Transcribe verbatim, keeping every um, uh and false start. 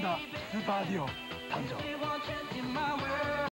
スーパーデュオ誕生。